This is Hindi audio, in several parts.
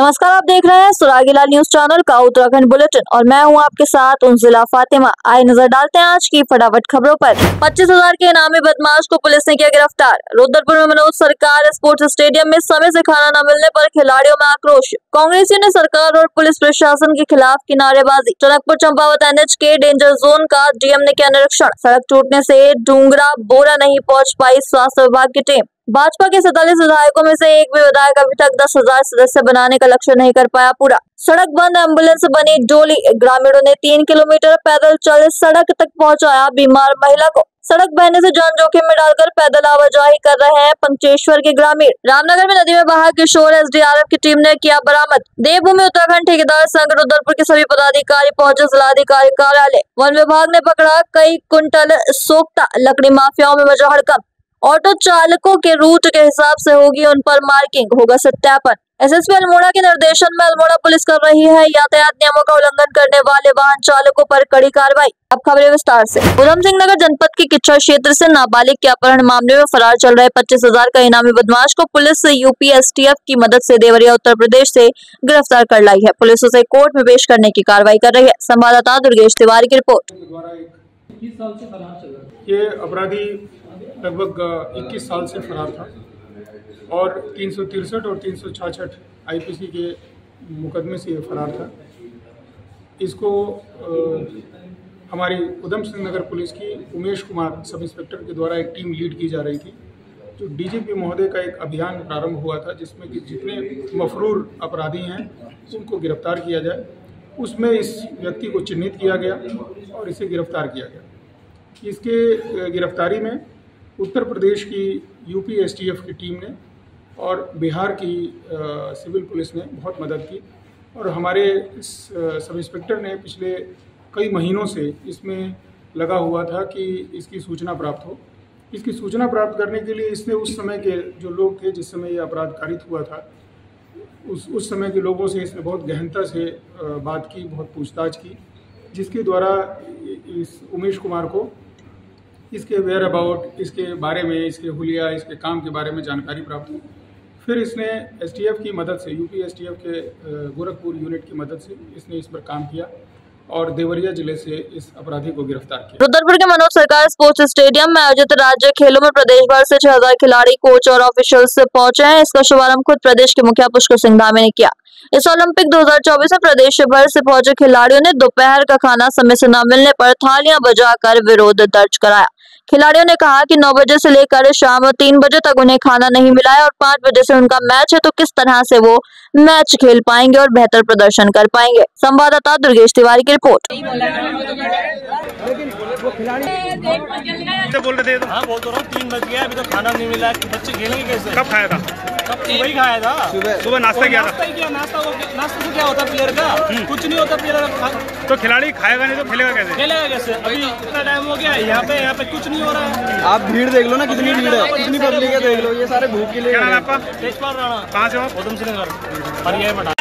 नमस्कार, आप देख रहे हैं सुरागीला न्यूज चैनल का उत्तराखंड बुलेटिन और मैं हूं आपके साथ उनजिला फातिमा। आइए नजर डालते हैं आज की फटाफट खबरों पर। 25,000 के इनामी बदमाश को पुलिस ने किया गिरफ्तार। रुद्रपुर में मनोज सरकार स्पोर्ट्स स्टेडियम में समय से खाना न मिलने पर खिलाड़ियों में आक्रोश। कांग्रेसियों ने सरकार और पुलिस प्रशासन के खिलाफ की नारेबाजी। टनकपुर चंपावत NH के डेंजर जोन का DM ने किया निरीक्षण। सड़क टूटने से डूंगरा बोरा नहीं पहुँच पाई स्वास्थ्य विभाग की टीम। भाजपा के 47 विधायकों में से एक भी विधायक अभी तक 10,000 सदस्य बनाने का लक्ष्य नहीं कर पाया पूरा। सड़क बंद, एम्बुलेंस बनी डोली। ग्रामीणों ने 3 किलोमीटर पैदल चल सड़क तक पहुंचाया बीमार महिला को। सड़क बहने से जान जोखिम में डालकर पैदल आवाजाही कर रहे हैं पंचेश्वर के ग्रामीण। रामनगर में नदी में बहा किशोर SDRF की टीम ने किया बरामद। देवभूमि उत्तराखंड ठेकेदार संघ रुद्रपुर के सभी पदाधिकारी पहुंचे जिलाधिकारी कार्यालय। वन विभाग ने पकड़ा कई कुंटल सोख्ता। लकड़ी माफियाओं में मचा हड़कंप। ऑटो चालकों के रूट के हिसाब से होगी उन पर मार्किंग, होगा सत्यापन। SSP अल्मोड़ा के निर्देशन में अल्मोड़ा पुलिस कर रही है यातायात नियमों का उल्लंघन करने वाले वाहन चालकों पर कड़ी कार्रवाई। अब खबरें विस्तार से। उधम सिंह नगर जनपद के किच्चर क्षेत्र से नाबालिग के अपहरण मामले में फरार चल रहे 25,000 का इनामी बदमाश को पुलिस UP STF की मदद से देवरिया उत्तर प्रदेश से गिरफ्तार कर लाई है। पुलिस उसे कोर्ट में पेश करने की कार्रवाई कर रही है। संवाददाता दुर्गेश तिवारी की रिपोर्ट। ये अपराधी लगभग 21 साल से फरार था और 363 और 366 IPC के मुकदमे से ये फरार था। इसको हमारी उधम सिंह नगर पुलिस की उमेश कुमार सब इंस्पेक्टर के द्वारा एक टीम लीड की जा रही थी। जो DGP महोदय का एक अभियान प्रारंभ हुआ था जिसमें कि जितने मफरूर अपराधी हैं उनको गिरफ्तार किया जाए। उसमें इस व्यक्ति को चिन्हित किया गया और इसे गिरफ्तार किया गया। इसके गिरफ्तारी में उत्तर प्रदेश की UP STF की टीम ने और बिहार की सिविल पुलिस ने बहुत मदद की और हमारे सब इंस्पेक्टर ने पिछले कई महीनों से इसमें लगा हुआ था कि इसकी सूचना प्राप्त हो। इसकी सूचना प्राप्त करने के लिए इसने उस समय के जो लोग थे जिस समय ये अपराध कारित हुआ था उस समय के लोगों से इसने बहुत गहनता से बात की, बहुत पूछताछ की, जिसके द्वारा इस उमेश कुमार को इसके वेयर अबाउट, इसके बारे में, इसके हुलिया, इसके काम के बारे में जानकारी प्राप्त हुई। फिर इसने STF की मदद से, UP STF के गोरखपुर यूनिट की मदद से इसने इस पर काम किया और देवरिया जिले से इस अपराधी को गिरफ्तार किया। रुद्रपुर के मनोज सरकार स्पोर्ट्स स्टेडियम में आयोजित राज्य खेलों में प्रदेश भर से 6,000 खिलाड़ी, कोच और ऑफिशियल्स पहुंचे हैं। इसका शुभारंभ खुद प्रदेश के मुखिया पुष्कर सिंह धामी ने किया। इस ओलंपिक 2024 में प्रदेश भर से पहुंचे खिलाड़ियों ने दोपहर का खाना समय से न मिलने पर थालियां बजाकर विरोध दर्ज कराया। खिलाड़ियों ने कहा कि 9 बजे से लेकर शाम 3 बजे तक उन्हें खाना नहीं मिला है और 5 बजे से उनका मैच है, तो किस तरह से वो मैच खेल पाएंगे और बेहतर प्रदर्शन कर पाएंगे। संवाददाता दुर्गेश तिवारी की रिपोर्ट। बोल रहे थे हाँ, बोल तो रहा हूँ 3 बज गया, अभी तो खाना नहीं मिला, बच्चे खेलेंगे कैसे? कब खाया था? सुबह ही खाया था। सुबह नाश्ता किया था। नाश्ता से क्या होता प्लेयर का? कुछ नहीं होता प्लेयर का। तो खिलाड़ी खाएगा नहीं तो खेलेगा कैसे? खेलेगा कैसे? अभी इतना टाइम हो गया, यहाँ पे कुछ नहीं हो रहा है। आप भीड़ देख लो ना, कितनी भीड़ है, कितनी पब्लिक है, देख लो। ये सारे भूख के लिए। क्या नाम है आपका? तेजपाल राणा। कहाँ से हो? उधम सिंह नगर। और ये बता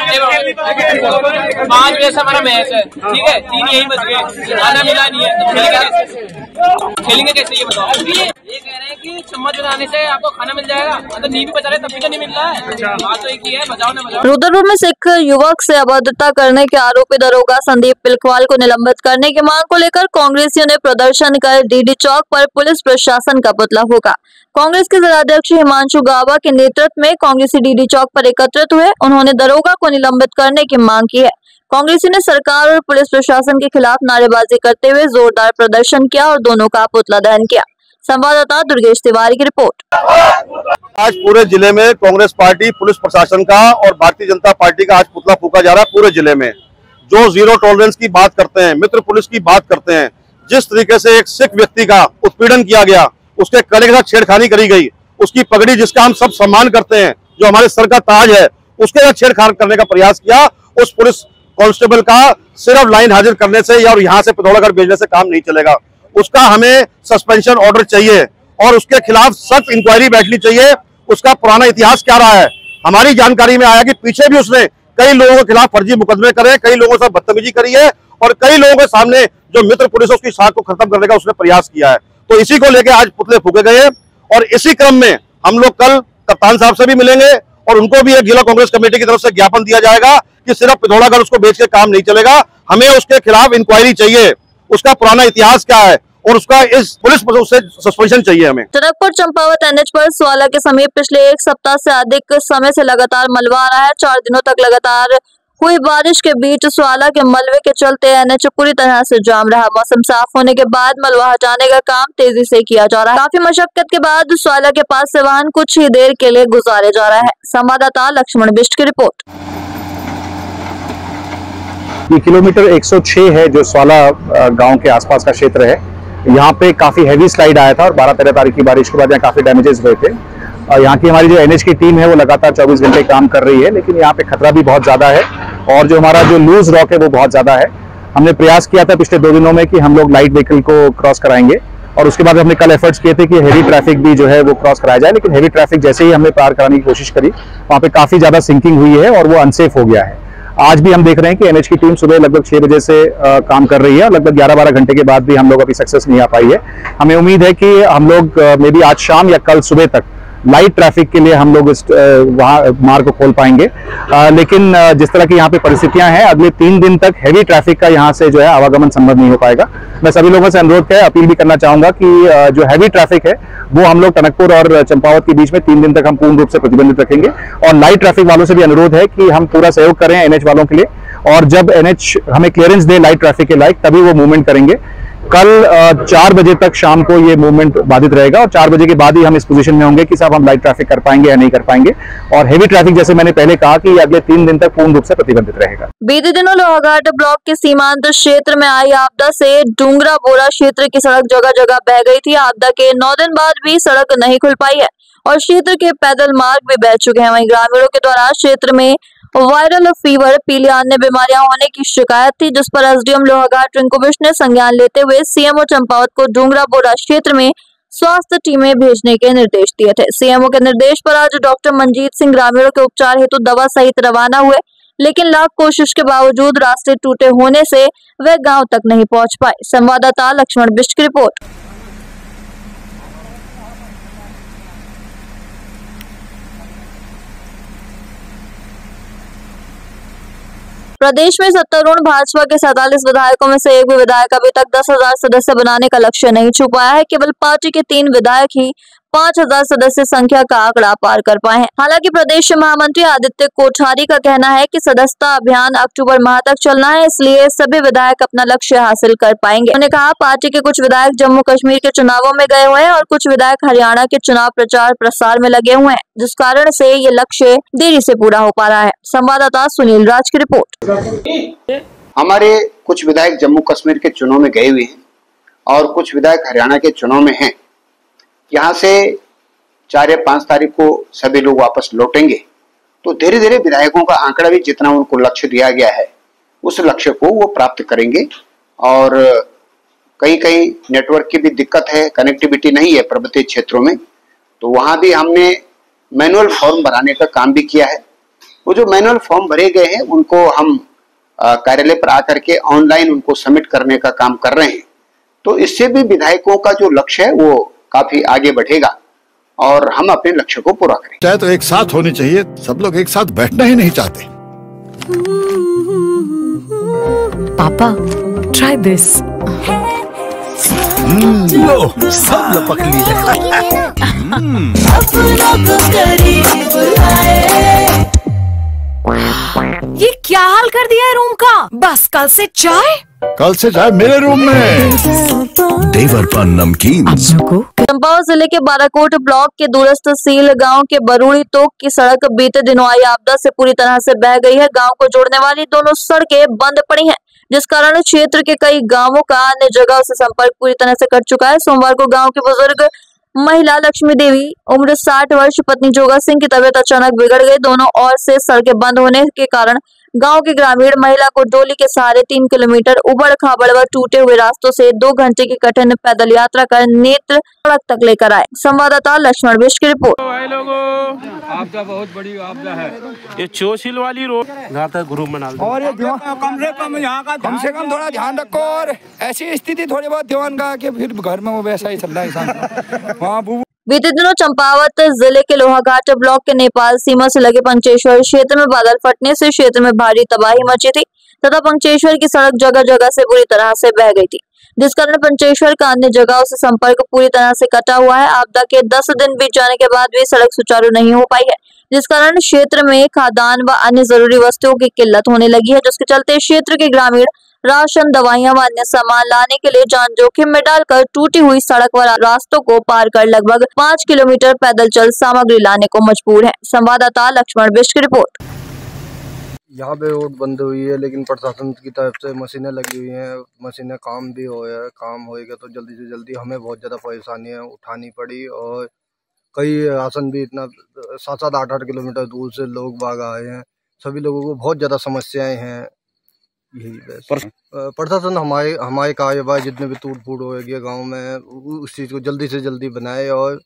5 बजे से हमारा मैच है, ठीक है, 3 यही बज गए, खाना मिला नहीं है, तो खेलेंगे कैसे ये बताओ। ये कह रहे हैं कि चम्मच बनाने से आपको खाना मिल जाएगा, मतलब नींद भी बचा रहे तब भी तो नहीं मिल रहा है। बात तो एक ही है, बजाओ ना बजाओ। रुद्रपुर में सिख युवक से अभद्रता करने के आरोपी दरोगा संदीप पिलखवाल को निलंबित करने की मांग को लेकर कांग्रेसियों ने प्रदर्शन कर DD चौक पर पुलिस प्रशासन का पुतला फूंका। कांग्रेस के जिलाध्यक्ष हिमांशु गाबा के नेतृत्व में कांग्रेसी DD चौक पर एकत्रित हुए। उन्होंने दरोगा को निलंबित करने की मांग की है। कांग्रेसी ने सरकार और पुलिस प्रशासन के खिलाफ नारेबाजी करते हुए जोरदार प्रदर्शन किया और दोनों का पुतला दहन किया। संवाददाता दुर्गेश तिवारी की रिपोर्ट। आज पूरे जिले में कांग्रेस पार्टी, पुलिस प्रशासन का और भारतीय जनता पार्टी का आज पुतला फूंका जा रहा है। पूरे जिले में जो जीरो टॉलरेंस की बात करते हैं, मित्र पुलिस की बात करते हैं, जिस तरीके से एक सिख व्यक्ति का उत्पीड़न किया गया, उसके कड़े के साथ छेड़खानी करी गई, उसकी पगड़ी जिसका हम सब सम्मान करते हैं, जो हमारे सर का ताज है, उसके साथ छेड़खानी करने का प्रयास किया, उस पुलिस कांस्टेबल का सिर्फ लाइन हाजिर करने से या यहाँ से पिथौरागढ़ भेजने से काम नहीं चलेगा। उसका हमें सस्पेंशन ऑर्डर चाहिए और उसके खिलाफ सख्त इंक्वायरी बैठनी चाहिए। उसका पुराना इतिहास क्या रहा है? हमारी जानकारी में आया कि पीछे भी उसने कई लोगों के खिलाफ फर्जी मुकदमे करे, कई लोगों से बदतमीजी करी है और कई लोगों के सामने जो मित्र पुलिस उसकी साख को खत्म करने का उसने प्रयास किया है। तो इसी को लेकर आज पुतले फूके गए और इसी क्रम में हम लोग कल कप्तान साहब से भी मिलेंगे और उनको भी एक जिला कांग्रेस कमेटी की तरफ से ज्ञापन दिया जाएगा कि सिर्फ पिथौरागढ़ उसको बेच के काम नहीं चलेगा, हमें उसके खिलाफ इंक्वायरी चाहिए, उसका पुराना इतिहास क्या है और उसका इस पुलिस से सस्पेंशन चाहिए हमें। टनकपुर चंपावत एनएच पर स्वाला के समीप पिछले एक सप्ताह से अधिक समय से लगातार मलबा आ रहा है। 4 दिनों तक लगातार हुई बारिश के बीच स्वाला के मलबे के चलते एनएच पूरी तरह से जाम रहा। मौसम साफ होने के बाद मलबा हटाने का काम तेजी से किया जा रहा है। काफी मशक्कत के बाद स्वाला के पास से वाहन कुछ ही देर के लिए गुजारे जा रहा है। संवाददाता लक्ष्मण बिष्ट की रिपोर्ट। ये किलोमीटर 106 है जो स्वाला गांव के आसपास का क्षेत्र है। यहाँ पे काफी हैवी स्लाइड आया था और 12-13 तारीख की बारिश के बाद यहाँ काफी डैमेजेस हुए थे। यहाँ की हमारी जो एनएच की टीम है वो लगातार 24 घंटे काम कर रही है, लेकिन यहाँ पे खतरा भी बहुत ज्यादा है और जो हमारा जो लूज रॉक है वो बहुत ज्यादा है। हमने प्रयास किया था पिछले 2 दिनों में कि हम लोग लाइट व्हीकल को क्रॉस कराएंगे और उसके बाद हमने कल एफर्ट्स किए थे कि हेवी ट्रैफिक भी जो है वो क्रॉस कराया जाए, लेकिन हेवी ट्रैफिक जैसे ही हमने पार कराने की कोशिश करी वहाँ पे काफी ज्यादा सिंकिंग हुई है और वो अनसेफ हो गया है। आज भी हम देख रहे हैं कि एनएच की टीम सुबह लगभग 6 बजे से काम कर रही है और लगभग 11-12 घंटे के बाद भी हम लोग अभी सक्सेस नहीं आ पाई है। हमें उम्मीद है कि हम लोग मे बी आज शाम या कल सुबह तक लाइट ट्रैफिक के लिए हम लोग वहाँ मार्ग को खोल पाएंगे, लेकिन जिस तरह की यहाँ पे परिस्थितियां हैं अगले 3 दिन तक हैवी ट्रैफिक का यहाँ से जो है आवागमन संभव नहीं हो पाएगा। मैं सभी लोगों से अनुरोध है, अपील भी करना चाहूंगा कि जो हैवी ट्रैफिक है वो हम लोग टनकपुर और चंपावत के बीच में 3 दिन तक हम पूर्ण रूप से प्रतिबंधित रखेंगे और लाइट ट्रैफिक वालों से भी अनुरोध है कि हम पूरा सहयोग करें एनएच वालों के लिए और जब एनएच हमें क्लियरेंस दे लाइट ट्रैफिक के लायक तभी वो मूवमेंट करेंगे। कल 4 बजे तक शाम को ये मूवमेंट बाधित रहेगा और 4 बजे के बाद ही हम इस पोजीशन में होंगे कि साहब हम लाइट ट्रैफिक कर पाएंगे या नहीं कर पाएंगे। और हेवी ट्रैफिक जैसे मैंने पहले कहा कि अगले 3 दिन तक पूर्ण रूप से प्रतिबंधित रहेगा। बीते दिनों लोहाघाट ब्लॉक के सीमांत क्षेत्र में आई आपदा से डूंगरा बोरा क्षेत्र की सड़क जगह जगह बह गई थी। आपदा के 9 दिन बाद भी सड़क नहीं खुल पाई है और क्षेत्र के पैदल मार्ग भी बह चुके हैं। वहीं ग्रामीणों के द्वारा क्षेत्र में वायरल फीवर, पीली अन्य बीमारियां होने की शिकायत थी, जिस पर एसडीएम लोहाघाट रिंकू बिष्ट ने संज्ञान लेते हुए सीएमओ चंपावत को डूंगरा बोरा क्षेत्र में स्वास्थ्य टीमें भेजने के निर्देश दिए थे। सीएमओ के निर्देश पर आज डॉक्टर मनजीत सिंह ग्रामीणों के उपचार हेतु दवा सहित रवाना हुए, लेकिन लाख कोशिश के बावजूद रास्ते टूटे होने से वे गाँव तक नहीं पहुँच पाए। संवाददाता लक्ष्मण बिष्ट की रिपोर्ट। प्रदेश में सत्तारूढ़ भाजपा के 47 विधायकों में से एक भी विधायक अभी तक 10,000 सदस्य बनाने का लक्ष्य नहीं छू पाया है। केवल पार्टी के 3 विधायक ही 5,000 सदस्य संख्या का आंकड़ा पार कर पाए हैं। हालांकि प्रदेश महामंत्री आदित्य कोठारी का कहना है कि सदस्यता अभियान अक्टूबर माह तक चलना है, इसलिए सभी विधायक अपना लक्ष्य हासिल कर पाएंगे। उन्होंने कहा पार्टी के कुछ विधायक जम्मू कश्मीर के चुनावों में गए हुए हैं और कुछ विधायक हरियाणा के चुनाव प्रचार प्रसार में लगे हुए हैं, जिस कारण से ये लक्ष्य देरी से पूरा हो पा रहा है। संवाददाता सुनील राज की रिपोर्ट। हमारे कुछ विधायक जम्मू कश्मीर के चुनाव में गए हुए हैं और कुछ विधायक हरियाणा के चुनाव में हैं। यहाँ से 4 या 5 तारीख को सभी लोग वापस लौटेंगे, तो धीरे धीरे विधायकों का आंकड़ा भी जितना उनको लक्ष्य दिया गया है उस लक्ष्य को वो प्राप्त करेंगे। और कहीं कहीं नेटवर्क की भी दिक्कत है, कनेक्टिविटी नहीं है पर्वतीय क्षेत्रों में, तो वहाँ भी हमने मैनुअल फॉर्म भराने का काम भी किया है। वो जो मैनुअल फॉर्म भरे गए हैं उनको हम कार्यालय पर आकर के ऑनलाइन उनको सबमिट करने का काम कर रहे हैं, तो इससे भी विधायकों का जो लक्ष्य है वो काफी आगे बढ़ेगा और हम अपने लक्ष्य को पूरा करेंगे। चाहे तो एक साथ होनी चाहिए, सब लोग एक साथ बैठना ही नहीं चाहते। पापा, ट्राई दिस। लो, सब लपक ली। ये क्या हाल कर दिया है रूम का? बस कल से चाय मेरे रूम में। देवर पान नमकीन। चंपावत जिले के बाराकोट ब्लॉक के दूरस्थ सील गांव के बरूड़ी तोक की सड़क बीते दिनों आई आपदा से पूरी तरह से बह गई है। गांव को जोड़ने वाली दोनों सड़कें बंद पड़ी हैं, जिस कारण क्षेत्र के कई गांवों का अन्य जगह से संपर्क पूरी तरह से कट चुका है। सोमवार को गांव के बुजुर्ग महिला लक्ष्मी देवी उम्र 60 वर्ष पत्नी जोगा सिंह की तबीयत अचानक बिगड़ गई। दोनों ओर से सड़कें बंद होने के कारण गांव के ग्रामीण महिला को डोली के सहारे 3 किलोमीटर उबड़ खाबड़ व टूटे हुए रास्तों से 2 घंटे की कठिन पैदल यात्रा कर नेत्र सड़क तक लेकर आए। संवाददाता लक्ष्मण बिष्ट की रिपोर्ट। आपदा बहुत बड़ी आपदा है, ये चोशिल वाली रोड जहाँ तक ग्रुप बना और ये कम से कम यहाँ का कम से कम थोड़ा ध्यान रखो और ऐसी स्थिति थोड़ी बहुत ध्यान का कि फिर घर में वो वैसा ही चल रहा है। बीते दिनों चंपावत जिले के लोहाघाट ब्लॉक के नेपाल सीमा से लगे पंचेश्वर क्षेत्र में बादल फटने से क्षेत्र में भारी तबाही मची थी तथा पंचेश्वर की सड़क जगह जगह से बुरी तरह से बह गई थी, जिस कारण पंचेश्वर का अन्य जगहों से संपर्क पूरी तरह से कटा हुआ है। आपदा के 10 दिन बीत जाने के बाद भी सड़क सुचारू नहीं हो पाई है, जिस कारण क्षेत्र में खाद्यान्न व अन्य जरूरी वस्तुओं की किल्लत होने लगी है, जिसके चलते क्षेत्र के ग्रामीण राशन, दवाइयां व अन्य सामान लाने के लिए जान जोखिम में डालकर टूटी हुई सड़क व रास्तों को पार कर लगभग 5 किलोमीटर पैदल चल सामग्री लाने को मजबूर है। संवाददाता लक्ष्मण बिष्ट की रिपोर्ट। यहाँ पे रोड बंद हुई है, लेकिन प्रशासन की तरफ से मशीनें लगी हुई हैं, मशीनें काम भी काम होएगा तो जल्दी से जल्दी हमें बहुत ज़्यादा परेशानियाँ उठानी पड़ी और कई राशन भी इतना 7-7, 8-8 किलोमीटर दूर से लोग बाग आए हैं। सभी लोगों को बहुत ज़्यादा समस्याएं हैं। यही प्रशासन हमारे कार्यवाही जितने भी टूट फूट होगी गाँव में उस चीज़ को जल्दी से जल्दी बनाए और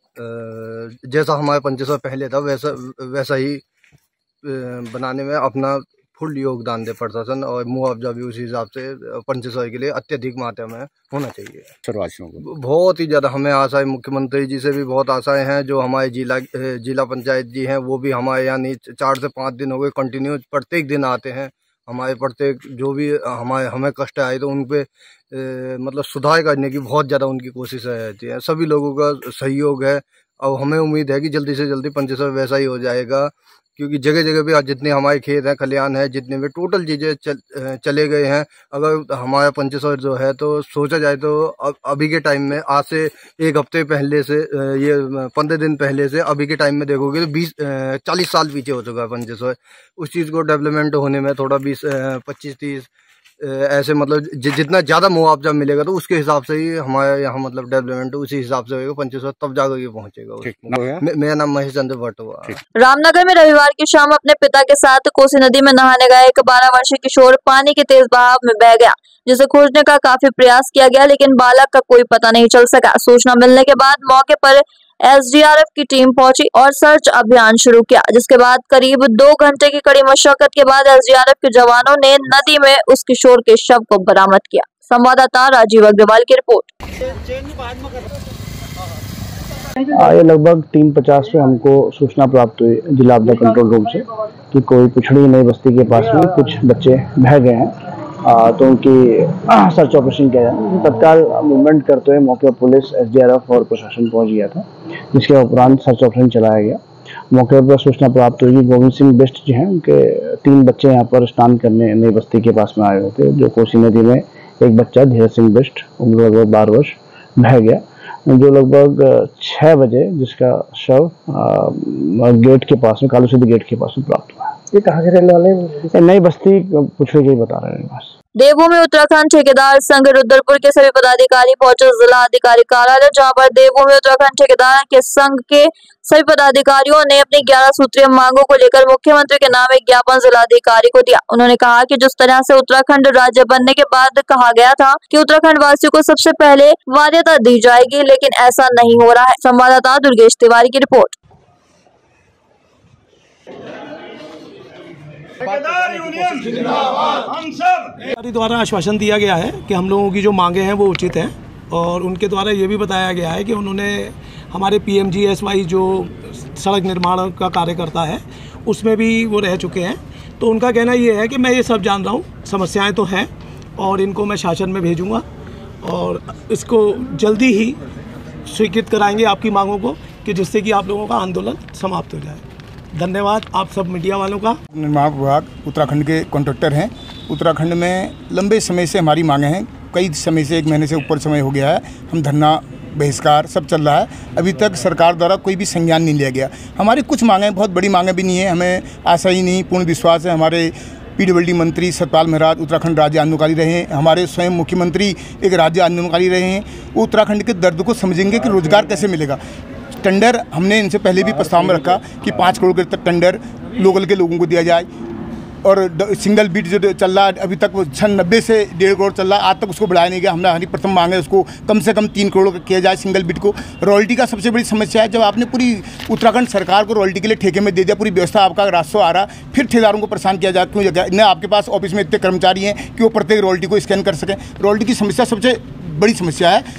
जैसा हमारे पंचेश्वर पहले था वैसा ही बनाने में अपना फुल योगदान दे प्रशासन और मुआवजा भी उसी हिसाब से पंचेश्वर के लिए अत्यधिक मात्रा में होना चाहिए। क्षेत्रवासियों को बहुत ही ज़्यादा हमें आशा है, मुख्यमंत्री जी से भी बहुत आशाएं हैं। जो हमारे जिला पंचायत जी हैं वो भी हमारे यहाँ 4 से 5 दिन हो गए कंटिन्यू प्रत्येक दिन आते हैं। हमारे प्रत्येक जो भी हमें कष्ट आए तो उन पे मतलब सुधार करने की बहुत ज़्यादा उनकी कोशिश रहती है। सभी लोगों का सहयोग है और हमें उम्मीद है कि जल्दी से जल्दी पंचेश्वर वैसा ही हो जाएगा, क्योंकि जगह जगह भी आज जितने हमारे खेत हैं, खलियान है, जितने भी टोटल चीज़ें चले गए हैं। अगर हमारा पंचेश्वर जो है तो सोचा जाए तो अभी के टाइम में आज से 1 हफ्ते पहले से ये 15 दिन पहले से अभी के टाइम में देखोगे तो 40 साल पीछे हो चुका है पंचेश्वर। उस चीज़ को डेवलपमेंट होने में थोड़ा 25-30 ऐसे मतलब जितना ज़्यादा मुआवजा मिलेगा तो उसके हिसाब से ही हमारे यहाँ मतलब डेवलपमेंट उसी हिसाब से होगा। पंचेश्वर तब जाकर ये पहुँचेगा। मेरा नाम महेश चंद्र भट्ट हुआ। रामनगर में रविवार की शाम अपने पिता के साथ कोसी नदी में नहाने गया एक 12 वर्षीय किशोर पानी के तेज बहाव में बह गया, जिसे खोजने का काफी प्रयास किया गया लेकिन बालक का कोई पता नहीं चल सका। सूचना मिलने के बाद मौके पर SDRF की टीम पहुंची और सर्च अभियान शुरू किया, जिसके बाद करीब 2 घंटे की कड़ी मशक्कत के बाद SDRF के जवानों ने नदी में उस किशोर के शव को बरामद किया। संवाददाता राजीव अग्रवाल की रिपोर्ट। ये लगभग 3:50 पे हमको सूचना प्राप्त हुई जिला आपदा कंट्रोल रूम से कि कोई पुछड़ी नई बस्ती के पास में कुछ बच्चे बह गए हैं, तो उनकी सर्च ऑपरेशन किया जाए। तत्काल मूवमेंट करते हुए मौके पर पुलिस, SDRF और प्रशासन पहुंच गया था, जिसके उपरांत सर्च ऑपरेशन चलाया गया। मौके पर सूचना प्राप्त हुई कि गोविंद सिंह बिष्ट जी हैं, उनके 3 बच्चे यहाँ पर स्नान करने नई बस्ती के पास में आए हुए थे। जो कोसी नदी में एक बच्चा धीरज सिंह बिष्ट उम्र लगभग 12 वर्ष बह गया, जो लगभग 6 बजे जिसका शव गेट के पास में कालू सीधी गेट के पास में प्राप्त हुआ। ये कहाँ के रहने वाले? नई बस्ती पुछड़ी के बता रहे हैं। बस देवभूमि उत्तराखंड ठेकेदार संघ रुद्रपुर के सभी पदाधिकारी पहुंचे जिला अधिकारी कार्यालय, जहां पर देवभूमि उत्तराखंड ठेकेदार के संघ के सभी पदाधिकारियों ने अपनी 11 सूत्रीय मांगों को लेकर मुख्यमंत्री के नाम एक ज्ञापन जिला अधिकारी को दिया। उन्होंने कहा कि जिस तरह से उत्तराखंड राज्य बनने के बाद कहा गया था कि उत्तराखंड वासियों को सबसे पहले मान्यता दी जाएगी, लेकिन ऐसा नहीं हो रहा है। संवाददाता दुर्गेश तिवारी की रिपोर्ट। द्वारा आश्वासन दिया गया है कि हम लोगों की जो मांगे हैं वो उचित हैं, और उनके द्वारा ये भी बताया गया है कि उन्होंने हमारे PMGSY जो सड़क निर्माण का कार्य करता है उसमें भी वो रह चुके हैं। तो उनका कहना ये है कि मैं ये सब जान रहा हूँ, समस्याएं तो हैं और इनको मैं शासन में भेजूँगा और इसको जल्दी ही स्वीकृत कराएंगे आपकी मांगों को, कि जिससे कि आप लोगों का आंदोलन समाप्त हो जाए। धन्यवाद आप सब मीडिया वालों का। निर्माण विभाग उत्तराखंड के कॉन्ट्रैक्टर हैं। उत्तराखंड में लंबे समय से हमारी मांगें हैं, कई समय से 1 महीने से ऊपर समय हो गया है। हम धरना बहिष्कार सब चल रहा है, अभी तक सरकार द्वारा कोई भी संज्ञान नहीं लिया गया। हमारी कुछ मांगें, बहुत बड़ी मांगें भी नहीं है, हमें आशा ही नहीं, पूर्ण विश्वास है। हमारे PWD मंत्री सतपाल महाराज उत्तराखंड राज्य आंदोलनकारी रहे हैं, हमारे स्वयं मुख्यमंत्री एक राज्य आंदोलनकारी रहे हैं। वो उत्तराखंड के दर्द को समझेंगे कि रोजगार कैसे मिलेगा। टेंडर हमने इनसे पहले भी प्रस्ताव में रखा कि 5 करोड़ के तक टेंडर लोकल के लोगों को दिया जाए, और सिंगल बिड जो चल रहा है अभी तक वो 90 से 1.5 करोड़ चल रहा है, आज तक उसको बढ़ाया नहीं गया। हमारी प्रथम मांग है उसको कम से कम 3 करोड़ किया जाए सिंगल बिड को। रॉयल्टी का सबसे बड़ी समस्या है, जब आपने पूरी उत्तराखंड सरकार को रॉयल्टी के लिए ठेके में दे दिया, पूरी व्यवस्था आपका राजस्व आ रहा, फिर ठेकेदारों को परेशान किया जाए क्यों? न आपके पास ऑफिस में इतने कर्मचारी हैं कि वो प्रत्येक रॉयल्टी को स्कैन कर सकें। रॉयल्टी की समस्या सबसे बड़ी समस्या है।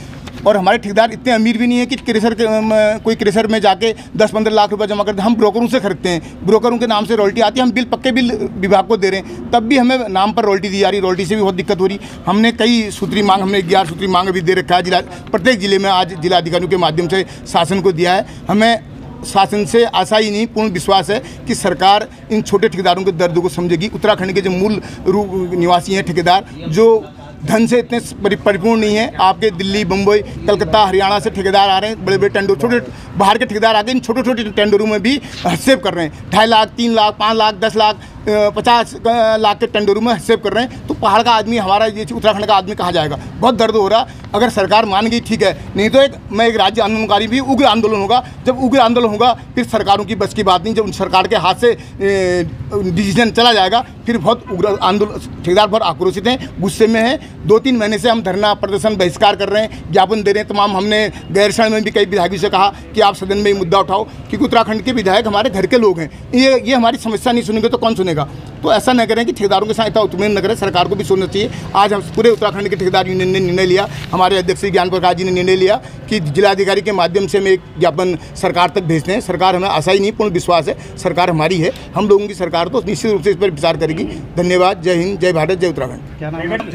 और हमारे ठेकेदार इतने अमीर भी नहीं है कि कोई क्रेशर में जाके 10-15 लाख रुपए जमा करते हैं। हम ब्रोकरों से खरीदते हैं, ब्रोकरों के नाम से रॉयल्टी आती है, हम पक्के बिल विभाग को दे रहे हैं, तब भी हमें नाम पर रॉयल्टी दी जा रही, रॉयल्टी से भी बहुत दिक्कत हो रही। हमने कई सूत्री मांग, हमने 11 सूत्री मांग भी दे रखा है प्रत्येक जिले में, आज जिला अधिकारियों के माध्यम से शासन को दिया है। हमें शासन से आशा ही नहीं, पूर्ण विश्वास है कि सरकार इन छोटे ठेकेदारों के दर्द को समझेगी। उत्तराखंड के जो मूल निवासी हैं ठेकेदार, जो धन से इतने परिपूर्ण नहीं है, आपके दिल्ली, मुंबई, कलकत्ता, हरियाणा से ठेकेदार आ रहे हैं, बड़े बड़े टेंडर, छोटे बाहर के ठेकेदार आके इन छोटे छोटे टेंडरों में भी हस्तक्षेप कर रहे हैं। 2.5 लाख, 3 लाख, 5 लाख, 10 लाख, 50 लाख के टेंडरों में हस्तक्षेप कर रहे हैं। तो पहाड़ का आदमी, हमारा ये उत्तराखंड का आदमी कहाँ जाएगा? बहुत दर्द हो रहा। अगर सरकार मान गई ठीक है, नहीं तो मैं एक राज्य आंदोलनकारी भी, उग्र आंदोलन होगा। जब उग्र आंदोलन होगा फिर सरकारों की बस की बात नहीं। जब सरकार के हाथ से डिसीजन चला जाएगा फिर बहुत उग्र आंदोलन, ठेकेदार बहुत आक्रोशित हैं, गुस्से में हैं। 2-3 महीने से हम धरना प्रदर्शन बहिष्कार कर रहे हैं, ज्ञापन दे रहे हैं तमाम। हमने गैरसैंण में भी कई विधायकों से कहा कि आप सदन में ये मुद्दा उठाओ, क्योंकि उत्तराखंड के विधायक हमारे घर के लोग हैं। ये हमारी समस्या नहीं सुनेंगे तो कौन सुनेगा? तो ऐसा न करें कि ठेकेदारों के साथ इतना उत्पीड़न न करें, सरकार को भी सोचना चाहिए। आज हम पूरे उत्तराखंड के ठेकेदार यूनियन ने निर्णय लिया, हमारे अध्यक्ष ज्ञान प्रकाश जी ने निर्णय लिया कि जिलाधिकारी के माध्यम से हम एक ज्ञापन सरकार तक भेजते हैं। सरकार हमें आशा ही नहीं, पूर्ण विश्वास है सरकार हमारी है। हम लोगों की सरकार तो निश्चित रूप से इस पर विचार करेगी। धन्यवाद। जय हिंद, जय भारत, जय उत्तराखंड।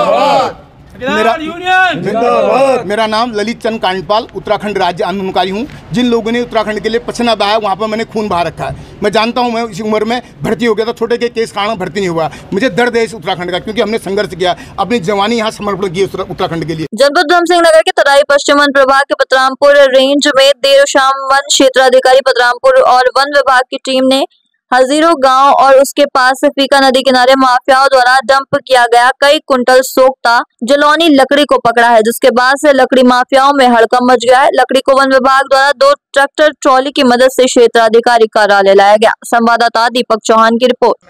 मेरा नाम ललित चंद कांडपाल, उत्तराखंड राज्य आंदोलनकारी हूँ। जिन लोगों ने उत्तराखंड के लिए पसीना बहाया, वहाँ पर मैंने खून बहा रखा है। मैं जानता हूँ, मैं इसी उम्र में भर्ती हो गया था, छोटे के केस कारण भर्ती नहीं हुआ। मुझे दर्द है इस उत्तराखंड का, क्योंकि हमने संघर्ष किया, अपनी जवानी यहाँ समर्पण की उत्तराखंड के लिए। जनपद उधमसिंह नगर के तराई पश्चिम वन प्रभाग के पतरामपुर रेंज में देर शाम वन क्षेत्राधिकारी पतरामपुर और वन विभाग की टीम ने हजीरो गांव और उसके पास से फीका नदी किनारे माफियाओं द्वारा डंप किया गया कई कुंटल सोख्ता जलौनी लकड़ी को पकड़ा है, जिसके बाद से लकड़ी माफियाओं में हड़कंप मच गया है। लकड़ी को वन विभाग द्वारा 2 ट्रैक्टर ट्रॉली की मदद से क्षेत्राधिकारी कार्यालय लाया गया। संवाददाता दीपक चौहान की रिपोर्ट।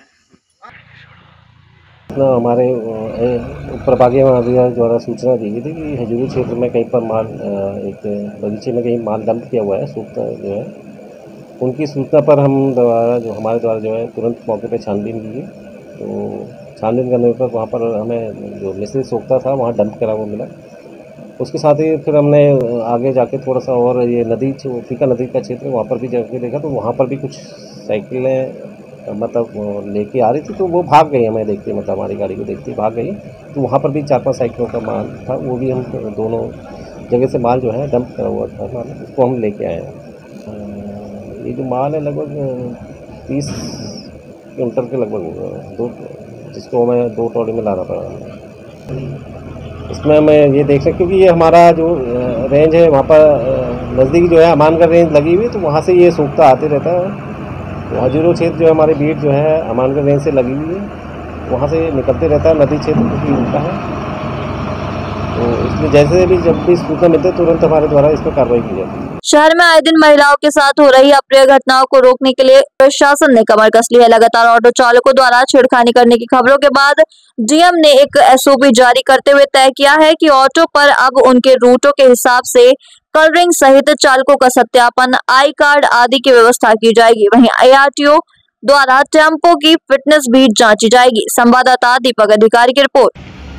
हमारे प्रभागीय अधिकारी द्वारा सूचना दी गई थी कि हजूरी क्षेत्र में कहीं पर माल, एक बगीचे में कहीं माल डंप किया हुआ है, सोख्ता जो है। उनकी सूचना पर हम हमारे द्वारा जो है तुरंत मौके पे छानबीन की। तो छानबीन करने पर वहाँ पर हमें जो मिश्रित सोख्ता था वहाँ डंप करा वो मिला। उसके साथ ही फिर हमने आगे जाके थोड़ा सा और ये नदी, फीका नदी का क्षेत्र, वहाँ पर भी जाके देखा तो वहाँ पर भी कुछ साइकिलें मतलब लेके आ रही थी, तो वो भाग गई। हमें देखते मतलब हमारी गाड़ी को देखते भाग गई। तो वहाँ पर भी 4-5 साइकिलों का माल था, वो भी हम दोनों जगह से माल जो है डंप करा हुआ था माल, उसको हम लेके आए हैं। ये जो माल है लगभग 30 क्विंटल के लगभग, जिसको हमें 2 ट्रॉली में लाना पड़ा। इसमें हमें ये देख सकते क्योंकि ये हमारा जो रेंज है वहाँ पर नज़दीक जो है अमानगढ़ रेंज लगी हुई, तो वहाँ से ये सोख्ता आते रहता है। तो हजूरो क्षेत्र जो है हमारे बीट जो है अमानगढ़ रेंज से लगी हुई है, वहाँ से निकलते रहता है नदी क्षेत्र क्योंकि उनका है। तो इसलिए जैसे भी जब भी सूचना मिलती है तुरंत हमारे द्वारा इस पर कार्रवाई की जाती है। शहर में आए दिन महिलाओं के साथ हो रही अप्रिय घटनाओं को रोकने के लिए प्रशासन ने कमर कस ली है। लगातार ऑटो चालकों द्वारा छेड़खानी करने की खबरों के बाद डीएम ने एक एसओपी जारी करते हुए तय किया है कि ऑटो पर अब उनके रूटों के हिसाब से कलरिंग सहित चालकों का सत्यापन, आई कार्ड आदि की व्यवस्था की जाएगी। वहीं ARTO द्वारा टेम्पो की फिटनेस भी जांची जाएगी। संवाददाता दीपक अधिकारी की रिपोर्ट।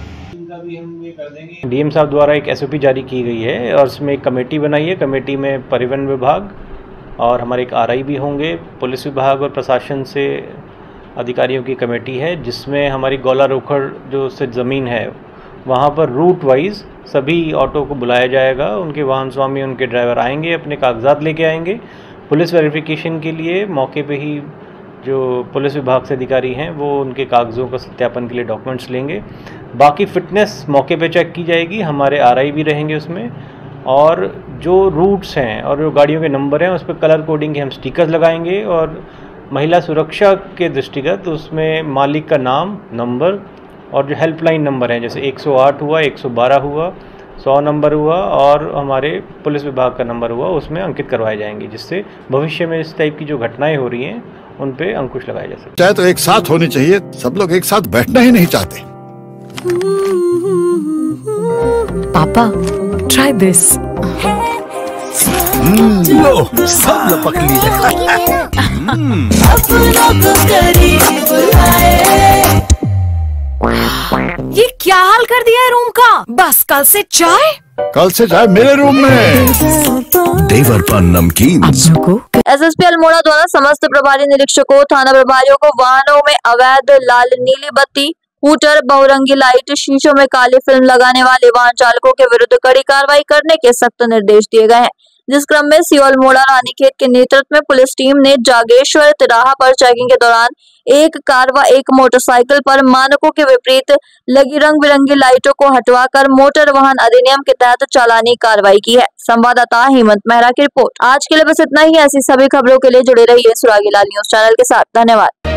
डीएम साहब द्वारा एक एसओपी जारी की गई है और उसमें एक कमेटी बनाई है। कमेटी में परिवहन विभाग और हमारे एक आरआई भी होंगे, पुलिस विभाग और प्रशासन से अधिकारियों की कमेटी है, जिसमें हमारी गौला रोखड़ जो से ज़मीन है वहाँ पर रूट वाइज सभी ऑटो को बुलाया जाएगा। उनके वाहन स्वामी, उनके ड्राइवर आएंगे, अपने कागजात लेके आएंगे। पुलिस वेरिफिकेशन के लिए मौके पे ही जो पुलिस विभाग से अधिकारी हैं वो उनके कागज़ों का सत्यापन के लिए डॉक्यूमेंट्स लेंगे। बाकी फ़िटनेस मौके पे चेक की जाएगी, हमारे आरआई भी रहेंगे उसमें। और जो रूट्स हैं और जो गाड़ियों के नंबर हैं उस पर कलर कोडिंग के हम स्टिकर्स लगाएंगे। और महिला सुरक्षा के दृष्टिगत उसमें मालिक का नाम, नंबर और जो हेल्पलाइन नंबर हैं जैसे 108 हुआ, 112 हुआ, 100 नंबर हुआ और हमारे पुलिस विभाग का नंबर हुआ, उसमें अंकित करवाए जाएंगे, जिससे भविष्य में इस टाइप की जो घटनाएं हो रही हैं उन पे अंकुश लगाया जा सकता है। चाहे तो एक साथ होनी चाहिए, सब लोग एक साथ बैठना ही नहीं चाहते। पापा, ट्राई दिस। लो, सब लपक लिए। ये क्या हाल कर दिया है रूम का? बस कल से चाय कल से चाय मेरे रूम में। देवर पान नमकीन। एसएसपी अल्मोड़ा द्वारा समस्त प्रभारी निरीक्षकों, थाना प्रभारियों को वाहनों में अवैध लाल नीली बत्ती, हूटर, बहुरंगी लाइट, शीशों में काली फिल्म लगाने वाले वाहन चालकों के विरुद्ध कड़ी कार्रवाई करने के सख्त निर्देश दिए गए हैं। जिस क्रम में सीओ अल्मोड़ा रानीखेत के नेतृत्व में पुलिस टीम ने जागेश्वर तिराहा पर चेकिंग के दौरान एक कार व एक मोटरसाइकिल पर मानकों के विपरीत लगी रंग बिरंगी लाइटों को हटवाकर मोटर वाहन अधिनियम के तहत चालानी कार्रवाई की है। संवाददाता हेमंत मेहरा की रिपोर्ट। आज के लिए बस इतना ही। ऐसी सभी खबरों के लिए जुड़े रहिए सुरागीलाल न्यूज चैनल के साथ। धन्यवाद।